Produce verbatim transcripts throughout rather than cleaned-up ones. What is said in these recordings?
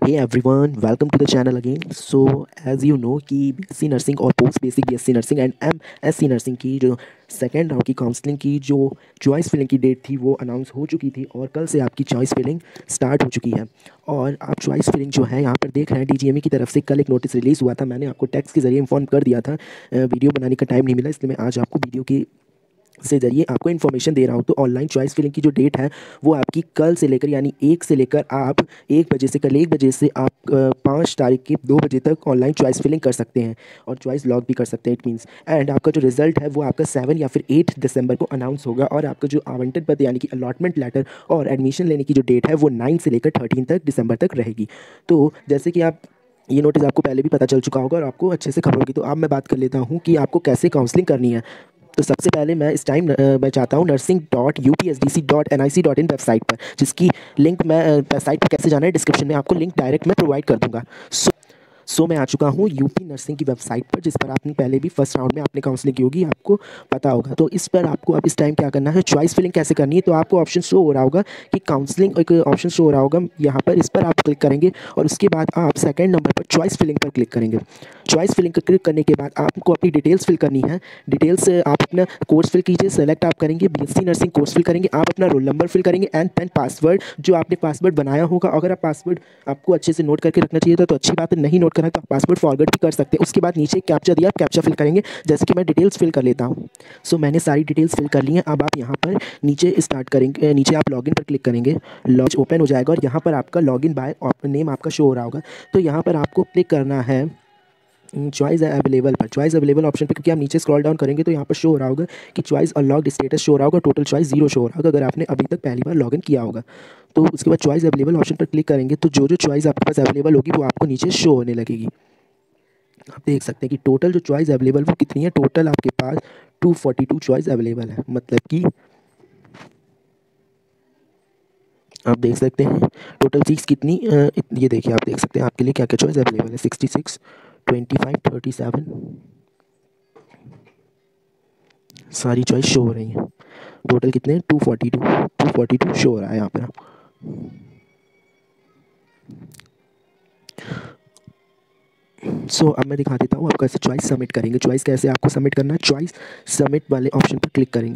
Hey everyone, welcome to the channel again. So as you know कि BSc nursing और post basic BSc nursing and MSc nursing की जो second round की counselling की जो choice filling की date थी वो अनाउंस हो चुकी थी और कल से आपकी चॉइस फिलिंग स्टार्ट हो चुकी है। और आप चॉइस फिलिंग जो है यहाँ पर देख रहे हैं डीजीएमई की तरफ से कल एक नोटिस रिलीज़ हुआ था। मैंने आपको टेक्स्ट के जरिए इन्फॉर्म कर दिया था, वीडियो बनाने का टाइम नहीं मिला, इसलिए मैं आज आपको वीडियो की से ज़रिए आपको इन्फॉर्मेशन दे रहा हूँ। तो ऑनलाइन चॉइस फिलिंग की जो डेट है वो आपकी कल से लेकर यानी एक से लेकर आप एक बजे से कल एक बजे से आप पाँच तारीख के दो बजे तक ऑनलाइन चॉइस फिलिंग कर सकते हैं और चॉइस लॉग भी कर सकते हैं। इट मीन्स एंड आपका जो रिजल्ट है वो आपका सेवन या फिर एट दिसंबर को अनाउंस होगा और आपका जो आवंटन पत्र यानी कि अलॉटमेंट लेटर और एडमिशन लेने की जो डेट है वो नाइन से लेकर थर्टीन तक दिसंबर तक रहेगी। तो जैसे कि आप ये नोटिस आपको पहले भी पता चल चुका होगा और आपको अच्छे से खबर होगी। तो अब मैं बात कर लेता हूँ कि आपको कैसे काउंसलिंग करनी है। तो सबसे पहले मैं इस टाइम मैं चाहता हूँ nursing dot U P S D C dot N I C dot in website पर, जिसकी लिंक मैं वेबसाइट पर कैसे जाना है डिस्क्रिप्शन में आपको लिंक डायरेक्ट मैं प्रोवाइड कर दूँगा। सो सो मैं आ चुका हूँ यूपी नर्सिंग की वेबसाइट पर, जिस पर आपने पहले भी फर्स्ट राउंड में आपने काउंसलिंग की होगी, आपको पता होगा। तो इस पर आपको अब इस टाइम क्या करना है, चॉइस फिलिंग कैसे करनी है। तो आपको ऑप्शन शो हो रहा होगा कि काउंसलिंग, एक ऑप्शन शो हो रहा होगा यहाँ पर, इस पर आप क्लिक करेंगे और उसके बाद आप सेकंड नंबर पर चॉइस फिलिंग पर क्लिक करेंगे। चॉइस फिलिंग पर क्लिक करने के बाद आपको अपनी डिटेल्स फिल करनी है। डिटेल्स आप अपना कोर्स फिल कीजिए, सेलेक्ट आप करेंगे बीएससी नर्सिंग कोर्स फिल करेंगे, आप अपना रोल नंबर फिल करेंगे एंड देन पासवर्ड, जो आपने पासवर्ड बनाया होगा। अगर आप पासवर्ड आपको अच्छे से नोट करके रखना चाहिए था तो अच्छी बात है, नहीं नोट करा तो आप पासवर्ड फॉरवर्ड भी कर सकते हैं। उसके बाद नीचे कैप्चा दिया, आप कैप्चा फिल करेंगे। जैसे कि मैं डिटेल्स फिल कर लेता हूँ। सो मैंने सारी डिटेल्स फिल कर ली हैं। अब आप यहाँ पर नीचे स्टार्ट करेंगे, नीचे आप लॉगिन पर क्लिक करेंगे, लॉज ओपन हो जाएगा और यहाँ पर आपका लॉगिन बाय नेम आपका शो हो रहा होगा। तो यहाँ पर आपको क्लिक करना है चॉइस अवेलेबल पर, चॉइस अवेलेबल ऑप्शन पर, क्योंकि आप नीचे स्क्रॉल डाउन करेंगे तो यहाँ पर शो हो रहा होगा कि चॉइस अनलॉक्ड स्टेटस शो हो रहा होगा, टोटल चॉइस जीरो शो हो रहा होगा अगर आपने अभी तक पहली बार लॉगिन किया होगा। तो उसके बाद चॉइस अवेलेबल ऑप्शन पर क्लिक करेंगे तो जो जो चॉइस आपके पास अवेलेबल होगी वो आपको नीचे शो होने लगेगी। आप देख सकते हैं कि टोटल जो चॉइस अवेलेबल वो कितनी है। टोटल आपके पास two forty two choice available है, मतलब कि आप देख सकते हैं टोटल सीट्स कितनी, ये देखिए आप देख सकते हैं आपके लिए क्या क्या चॉइस अवेलेबल है। Sixty six, twenty five, thirty seven, सारी चॉइस शो हो रही हैं। टोटल कितने, two forty two, two forty two show हो रहा है यहाँ पर। सो so, अब मैं दिखा देता हूँ आप कैसे चॉइस सबमिट करेंगे। चॉइस कैसे आपको सबमिट करना है, चॉइस सबमिट वाले ऑप्शन पर क्लिक करेंगे।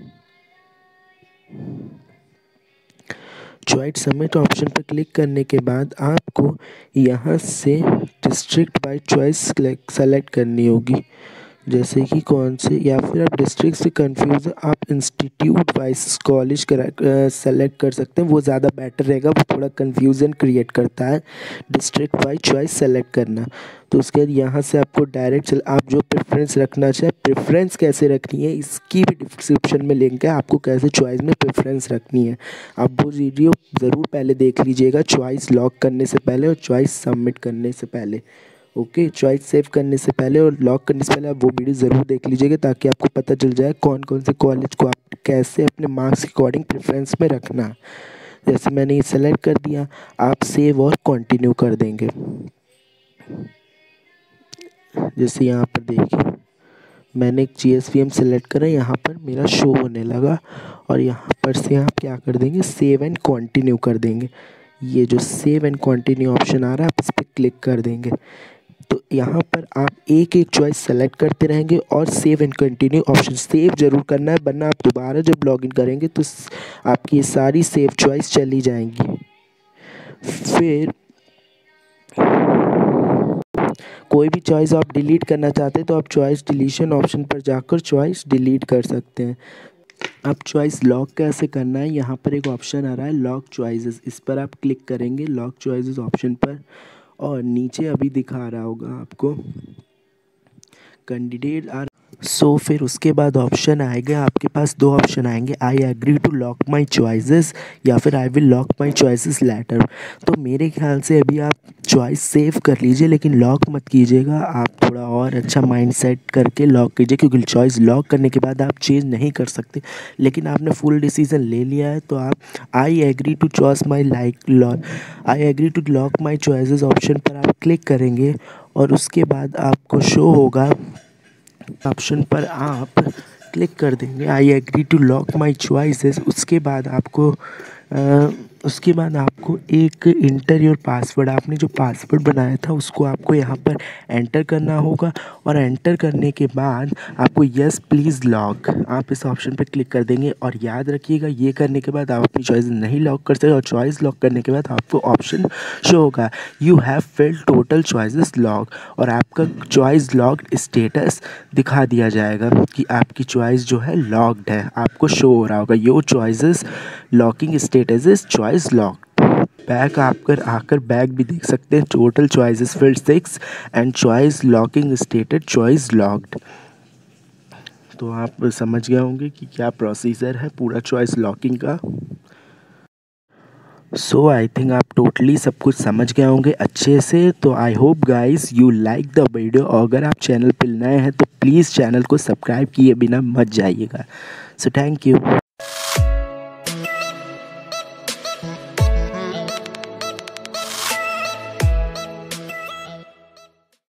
चॉइस सबमिट ऑप्शन पर क्लिक करने के बाद आपको यहाँ से डिस्ट्रिक्ट बाय चॉइस सेलेक्ट करनी होगी, जैसे कि कौन से, या फिर आप डिस्ट्रिक्ट से कंफ्यूज है आप इंस्टीट्यूट वाइज कॉलेज कर सेलेक्ट कर सकते हैं, वो ज़्यादा बेटर रहेगा, वो थोड़ा कंफ्यूजन क्रिएट करता है डिस्ट्रिक्ट वाइज चॉइस सेलेक्ट करना। तो उसके बाद यहाँ से आपको डायरेक्ट चल आप जो प्रेफरेंस रखना चाहे, प्रेफरेंस कैसे रखनी है इसकी भी डिस्क्रिप्शन में लिंक है, आपको कैसे चॉइस में प्रेफरेंस रखनी है आप वो वीडियो ज़रूर पहले देख लीजिएगा, चॉइस लॉक करने से पहले और चॉइस सबमिट करने से पहले। ओके okay, चॉइस सेव करने से पहले और लॉक करने से पहले आप वो वीडियो ज़रूर देख लीजिएगा, ताकि आपको पता चल जाए कौन कौन से कॉलेज को आप कैसे अपने मार्क्स के अकॉर्डिंग प्रेफरेंस में रखना। जैसे मैंने ये सेलेक्ट कर दिया, आप सेव और कंटिन्यू कर देंगे। जैसे यहाँ पर देखिए मैंने एक G S V M select करा, यहाँ पर मेरा शो होने लगा और यहाँ पर से आप क्या कर देंगे, सेव एंड कंटिन्यू कर देंगे। ये जो सेव एंड कंटिन्यू ऑप्शन आ रहा है आप इस पर क्लिक कर देंगे। तो यहाँ पर आप एक एक चॉइस सेलेक्ट करते रहेंगे और save and continue option save जरूर करना है, वरना आप दोबारा जब लॉगिन करेंगे तो आपकी ये सारी सेव चॉइस चली जाएंगी। फिर कोई भी चॉइस आप डिलीट करना चाहते हैं तो आप चॉइस डिलीशन ऑप्शन पर जाकर चॉइस डिलीट कर सकते हैं। अब चॉइस लॉक कैसे करना है, यहाँ पर एक ऑप्शन आ रहा है लॉक चॉइसेस, इस पर आप क्लिक करेंगे लॉक चॉइसेस ऑप्शन पर और नीचे अभी दिखा रहा होगा आपको कैंडिडेट आर। सो so, फिर उसके बाद ऑप्शन आएगा, आपके पास दो ऑप्शन आएंगे, I agree to lock my choices या फिर I will lock my choices later. तो मेरे ख्याल से अभी आप चॉइस सेव कर लीजिए लेकिन लॉक मत कीजिएगा, आप थोड़ा और अच्छा माइंड सेट करके लॉक कीजिए, क्योंकि चॉइस लॉक करने के बाद आप चेंज नहीं कर सकते। लेकिन आपने फुल डिसीजन ले लिया है तो आप I agree to choice my like lock I agree to lock my choices option पर आप क्लिक करेंगे और उसके बाद आपको शो होगा ऑप्शन पर आप क्लिक कर देंगे I agree to lock my choices. उसके बाद आपको आ, उसके बाद आपको एक इंटर योर पासवर्ड, आपने जो पासवर्ड बनाया था उसको आपको यहाँ पर एंटर करना होगा। और एंटर करने के बाद आपको यस प्लीज़ लॉग, आप इस ऑप्शन पर क्लिक कर देंगे। और याद रखिएगा ये करने के बाद आप अपनी चॉइस नहीं लॉक कर सकते, और चॉइस लॉक करने के बाद आपको ऑप्शन शो होगा you have filled total choices log, और आपका चॉइस लॉग्ड स्टेटस दिखा दिया जाएगा कि आपकी चॉइस जो है लॉग्ड है, आपको शो हो रहा होगा your choices locking status is choice locked. Back आकर आकर बैक भी देख सकते हैं, total choices filled six and choice locking stated choice locked. तो आप समझ गए होंगे कि क्या प्रोसीजर है पूरा चॉइस लॉकिंग का। सो आई थिंक आप टोटली सब कुछ समझ गए होंगे अच्छे से। तो I hope guys you like the video, और अगर आप चैनल पर नए हैं तो प्लीज़ चैनल को सब्सक्राइब किए बिना मत जाइएगा। So thank you.